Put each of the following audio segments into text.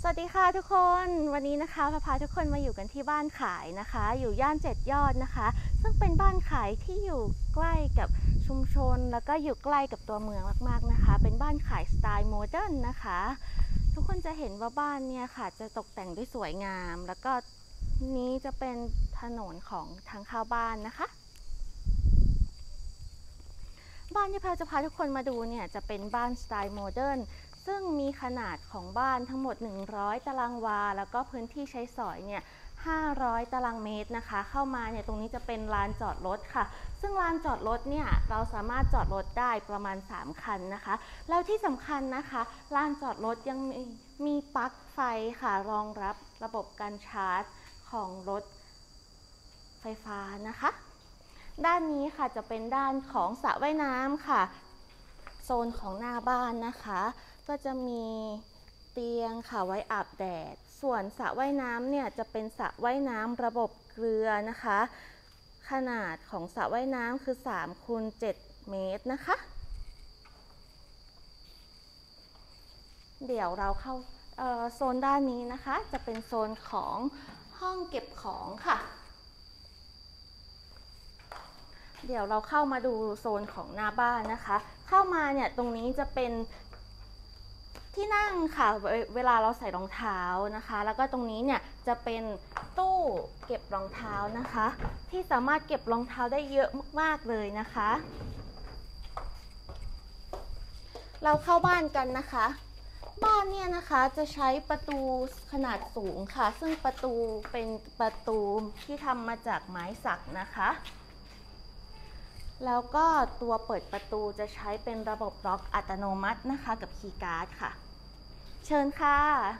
วัสดีค่ะทุกคนวันนี้นะคะพาทุกคนมาอยู่กันที่บ้านขายนะคะอยู่ย่าน7 ยอดนะคะซึ่งเป็นบ้านขายที่อยู่ใกล้กับชุมชนแล้วก็อยู่ใกล้กับตัวเมืองมากๆนะคะเป็นบ้านขายสไตล์โมเดิร์นนะคะทุกคนจะเห็นว่าบ้านเนี่ยค่ะจะตกแต่งด้วยสวยงามแล้วก็นี้จะเป็นถนนของทางเข้าบ้านนะคะบ้านที่แพรจะพาทุกคนมาดูเนี่ยจะเป็นบ้านสไตล์โมเดิร์นซึ่งมีขนาดของบ้านทั้งหมด100 ตารางวาแล้วก็พื้นที่ใช้สอยเนี่ย500 ตารางเมตรนะคะเข้ามาเนี่ยตรงนี้จะเป็นลานจอดรถค่ะซึ่งลานจอดรถเนี่ยเราสามารถจอดรถได้ประมาณ3 คันนะคะแล้วที่สำคัญนะคะลานจอดรถยังมีปลั๊กไฟค่ะรองรับระบบการชาร์จของรถไฟฟ้านะคะด้านนี้ค่ะจะเป็นด้านของสระว่ายน้ำค่ะโซนของหน้าบ้านนะคะก็จะมีเตียงค่ะไว้อาบแดดส่วนสระว่ายน้ำเนี่ยจะเป็นสระว่ายน้ำระบบเกลือนะคะขนาดของสระว่ายน้ำคือ3 คูณ 7 เมตรนะคะเดี๋ยวเราเข้าโซนด้านนี้นะคะจะเป็นโซนของห้องเก็บของค่ะเดี๋ยวเราเข้ามาดูโซนของหน้าบ้านนะคะเข้ามาเนี่ยตรงนี้จะเป็นที่นั่งค่ะเวลาเราใส่รองเท้านะคะแล้วก็ตรงนี้เนี่ยจะเป็นตู้เก็บรองเท้านะคะที่สามารถเก็บรองเท้าได้เยอะมากๆเลยนะคะเราเข้าบ้านกันนะคะบ้านเนี่ยนะคะจะใช้ประตูขนาดสูงค่ะซึ่งประตูเป็นประตูที่ทำมาจากไม้สักนะคะแล้วก็ตัวเปิดประตูจะใช้เป็นระบบล็อกอัตโนมัตินะคะกับคีย์การ์ดค่ะเชิญค่ะ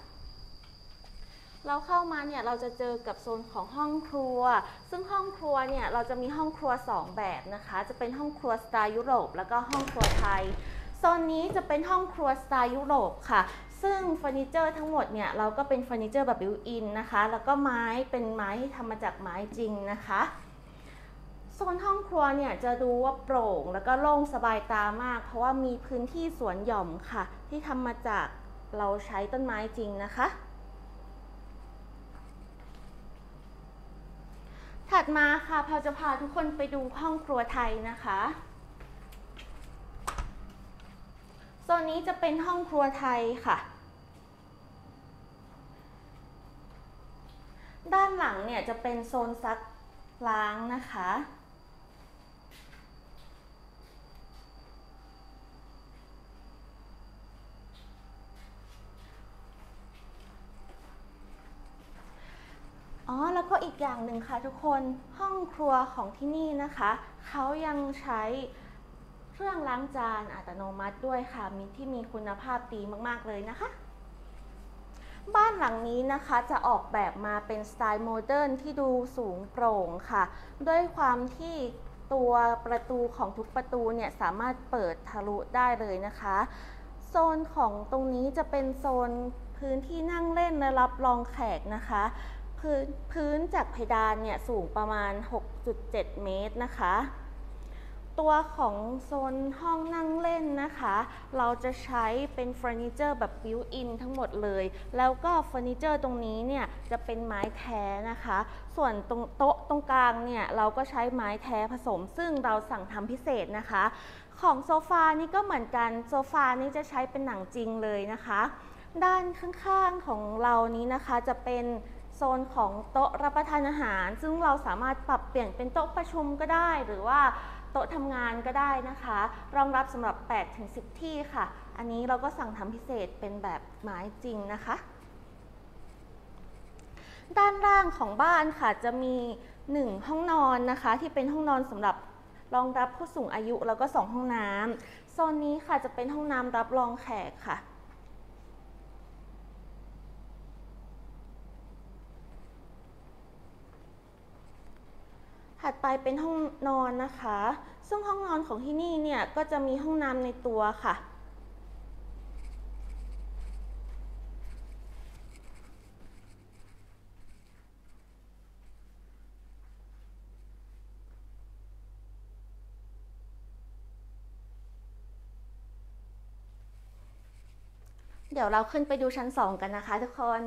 เราเข้ามาเนี่ยเราจะเจอกับโซนของห้องครัวซึ่งห้องครัวเนี่ยเราจะมีห้องครัว2 แบบนะคะจะเป็นห้องครัวสไตล์ยุโรปแล้วก็ห้องครัวไทยโซนนี้จะเป็นห้องครัวสไตล์ยุโรปค่ะซึ่งเฟอร์นิเจอร์ทั้งหมดเนี่ยเราก็เป็นเฟอร์นิเจอร์แบบบิวอินนะคะแล้วก็ไม้เป็นไม้ที่ทำมาจากไม้จริงนะคะโซนห้องครัวเนี่ยจะดูว่าโปร่งแล้วก็โล่งสบายตามากเพราะว่ามีพื้นที่สวนหย่อมค่ะที่ทำมาจากเราใช้ต้นไม้จริงนะคะถัดมาค่ะเราจะพาทุกคนไปดูห้องครัวไทยนะคะโซนนี้จะเป็นห้องครัวไทยค่ะด้านหลังเนี่ยจะเป็นโซนซักล้างนะคะแล้วก็อีกอย่างหนึ่งค่ะทุกคนห้องครัวของที่นี่นะคะเขายังใช้เครื่องล้างจานอัตโนมัติด้วยค่ะที่มีคุณภาพดีมากๆเลยนะคะบ้านหลังนี้นะคะจะออกแบบมาเป็นสไตล์โมเดิร์นที่ดูสูงโปร่งค่ะด้วยความที่ตัวประตูของทุกประตูเนี่ยสามารถเปิดทะลุได้เลยนะคะโซนของตรงนี้จะเป็นโซนพื้นที่นั่งเล่นและรับรองแขกนะคะพื้นจากเพดานเนี่ยสูงประมาณ 6.7 เมตรนะคะตัวของโซนห้องนั่งเล่นนะคะเราจะใช้เป็นเฟอร์นิเจอร์แบบบิวอินทั้งหมดเลยแล้วก็เฟอร์นิเจอร์ตรงนี้เนี่ยจะเป็นไม้แท้นะคะส่วนตรงโต๊ะตรงกลางเนี่ยเราก็ใช้ไม้แท้ผสมซึ่งเราสั่งทำพิเศษนะคะของโซฟานี่ก็เหมือนกันโซฟานี่จะใช้เป็นหนังจริงเลยนะคะด้านข้างๆของเรานี้นะคะจะเป็นโซนของโต๊ะรับประทานอาหารซึ่งเราสามารถปรับเปลี่ยนเป็นโต๊ะประชุมก็ได้หรือว่าโต๊ะทำงานก็ได้นะคะรองรับสำหรับ 8-10 ที่ค่ะอันนี้เราก็สั่งทำพิเศษเป็นแบบไม้จริงนะคะด้านล่างของบ้านค่ะจะมี1 ห้องนอนนะคะที่เป็นห้องนอนสำหรับรองรับผู้สูงอายุแล้วก็2 ห้องน้ำโซนนี้ค่ะจะเป็นห้องน้ำรับรองแขกค่ะถัดไปเป็นห้องนอนนะคะซึ่งห้องนอนของที่นี่เนี่ยก็จะมีห้องน้ำในตัวค่ะเดี๋ยวเราขึ้นไปดูชั้น2กันนะคะทุกคน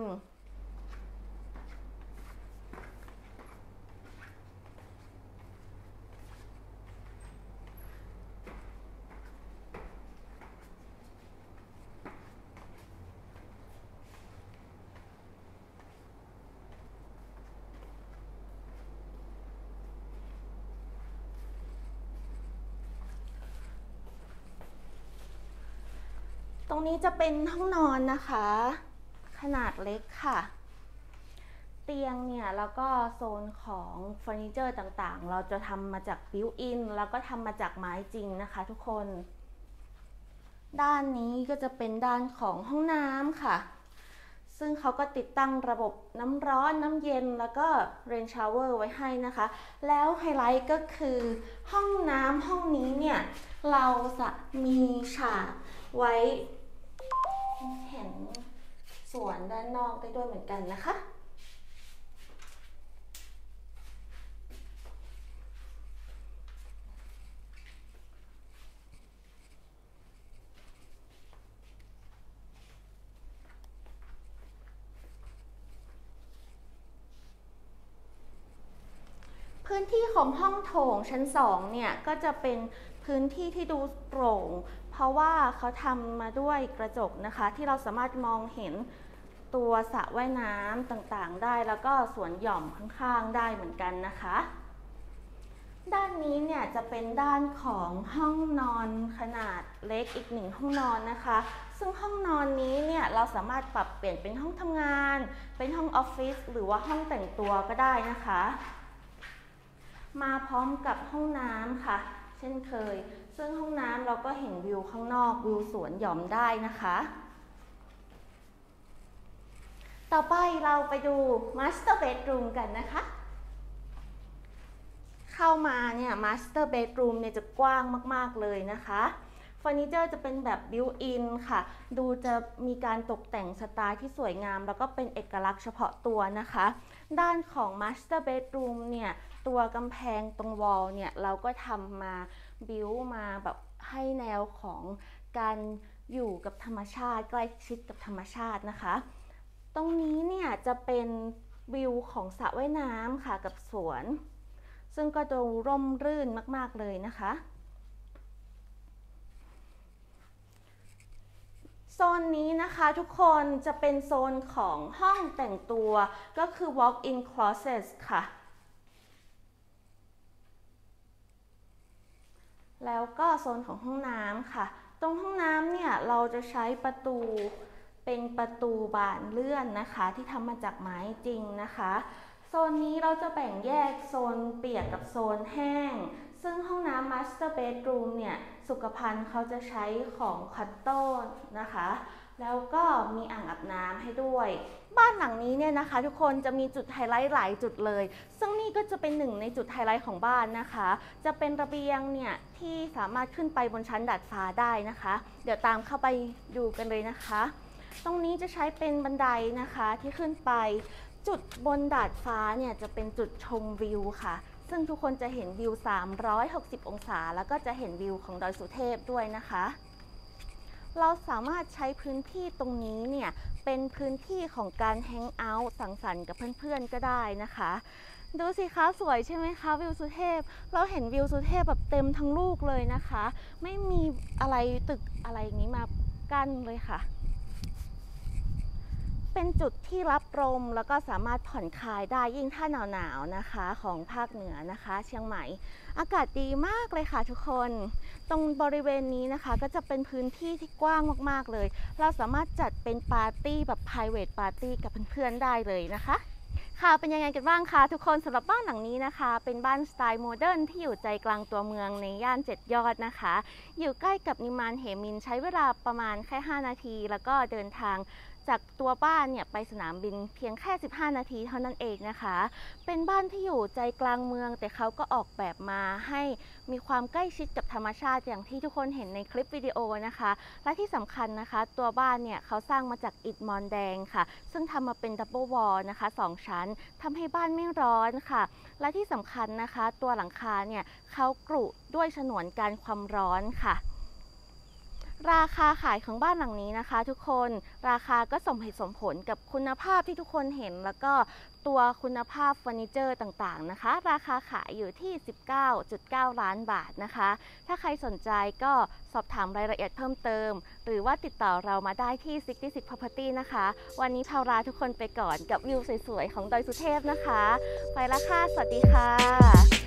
ตรงนี้จะเป็นห้องนอนนะคะขนาดเล็กค่ะเตียงเนี่ยแล้วก็โซนของเฟอร์นิเจอร์ต่างๆเราจะทำมาจากบิวอินแล้วก็ทำมาจากไม้จริงนะคะทุกคนด้านนี้ก็จะเป็นด้านของห้องน้ำค่ะซึ่งเขาก็ติดตั้งระบบน้ำร้อนน้ำเย็นแล้วก็เรนชาวเวอร์ไว้ให้นะคะแล้วไฮไลท์ก็คือห้องน้ำห้องนี้เนี่ยเราจะมีฉากไว้เห็นสวนด้านนอกได้ด้วยเหมือนกันนะคะพื้นที่ของห้องโถงชั้น2เนี่ยก็จะเป็นพื้นที่ที่ดูโปร่งเพราะว่าเขาทำมาด้วยกระจกนะคะที่เราสามารถมองเห็นตัวสระว่ายน้ำต่างๆได้แล้วก็สวนหย่อมข้างๆได้เหมือนกันนะคะด้านนี้เนี่ยจะเป็นด้านของห้องนอนขนาดเล็กอีก1ห้องนอนนะคะซึ่งห้องนอนนี้เนี่ยเราสามารถปรับเปลี่ยนเป็นห้องทำงานเป็นห้องออฟฟิศหรือว่าห้องแต่งตัวก็ได้นะคะมาพร้อมกับห้องน้ำค่ะเช่นเคยซึ่งห้องน้ำเราก็เห็นวิวข้างนอกวิวสวนหย่อมได้นะคะต่อไปเราไปดู Master Bedroom กันนะคะเข้ามาเนี่ย Master Bedroom เนี่ยจะกว้างมากๆเลยนะคะเฟอร์นิเจอร์จะเป็นแบบบิวอินค่ะดูจะมีการตกแต่งสไตล์ที่สวยงามแล้วก็เป็นเอกลักษณ์เฉพาะตัวนะคะด้านของ Master Bedroom เนี่ยตัวกำแพงตรงวอลเนี่ยเราก็ทำมาบิวมาแบบให้แนวของการอยู่กับธรรมชาติใกล้ชิดกับธรรมชาตินะคะตรงนี้เนี่ยจะเป็นวิวของสระว่ายน้ำค่ะกับสวนซึ่งก็ดูร่มรื่นมากๆเลยนะคะโซนนี้นะคะทุกคนจะเป็นโซนของห้องแต่งตัวก็คือ walk-in closet ค่ะแล้วก็โซนของห้องน้ำค่ะตรงห้องน้ำเนี่ยเราจะใช้ประตูเป็นประตูบานเลื่อนนะคะที่ทำมาจากไม้จริงนะคะโซนนี้เราจะแบ่งแยกโซนเปียกกับโซนแห้งซึ่งห้องน้ำ Master Bedroom เนี่ยสุขภัณฑ์เขาจะใช้ของคัตโต้นะคะแล้วก็มีอ่างอาบน้ำให้ด้วยบ้านหลังนี้เนี่ยนะคะทุกคนจะมีจุดไฮไลท์หลายจุดเลยซึ่งนี่ก็จะเป็นหนึ่งในจุดไฮไลท์ของบ้านนะคะจะเป็นระเบียงเนี่ยที่สามารถขึ้นไปบนชั้นดาดฟ้าได้นะคะเดี๋ยวตามเข้าไปดูกันเลยนะคะตรงนี้จะใช้เป็นบันไดนะคะที่ขึ้นไปจุดบนดาดฟ้าเนี่ยจะเป็นจุดชมวิวค่ะซึ่งทุกคนจะเห็นวิว360องศาแล้วก็จะเห็นวิวของดอยสุเทพด้วยนะคะเราสามารถใช้พื้นที่ตรงนี้เนี่ยเป็นพื้นที่ของการแฮงเอาท์สังสรรค์กับเพื่อนๆก็ได้นะคะดูสิคะสวยใช่ไหมคะวิวสุเทพเราเห็นวิวสุเทพแบบเต็มทั้งลูกเลยนะคะไม่มีอะไรตึกอะไรอย่างนี้มากั้นเลยค่ะเป็นจุดที่รับลมแล้วก็สามารถผ่อนคลายได้ยิ่งถ้าหนาวๆนะคะของภาคเหนือนะคะเชียงใหม่อากาศดีมากเลยค่ะทุกคนตรงบริเวณนี้นะคะก็จะเป็นพื้นที่ที่กว้างมากๆเลยเราสามารถจัดเป็นปาร์ตี้แบบ private party กับเพื่อนๆได้เลยนะคะค่ะเป็นยังไงกันบ้างคะทุกคนสำหรับบ้านหลังนี้นะคะเป็นบ้านสไตล์โมเดิร์นที่อยู่ใจกลางตัวเมืองในย่าน7 ยอดนะคะอยู่ใกล้กับนิมานเหมินใช้เวลาประมาณแค่5 นาทีแล้วก็เดินทางจากตัวบ้านเนี่ยไปสนามบินเพียงแค่15 นาทีเท่านั้นเองนะคะเป็นบ้านที่อยู่ใจกลางเมืองแต่เขาก็ออกแบบมาให้มีความใกล้ชิดกับธรรมชาติอย่างที่ทุกคนเห็นในคลิปวิดีโอนะคะและที่สำคัญนะคะตัวบ้านเนี่ยเขาสร้างมาจากอิฐมอนแดงค่ะซึ่งทำมาเป็นดับเบิลวอลนะคะ2 ชั้นทำให้บ้านไม่ร้อนค่ะและที่สำคัญนะคะตัวหลังคาเนี่ยเขากรุด้วยฉนวนกันความร้อนค่ะราคาขายของบ้านหลังนี้นะคะทุกคนราคาก็สมเหตุสมผลกับคุณภาพที่ทุกคนเห็นแล้วก็ตัวคุณภาพเฟอร์นิเจอร์ต่างๆนะคะราคาขายอยู่ที่ 19.9 ล้านบาทนะคะถ้าใครสนใจก็สอบถามรายละเอียดเพิ่มเติมหรือว่าติดต่อเรามาได้ที่66 Property นะคะวันนี้พาวลาทุกคนไปก่อนกับวิวสวยๆของดอยสุเทพนะคะไปละค่ะสวัสดีค่ะ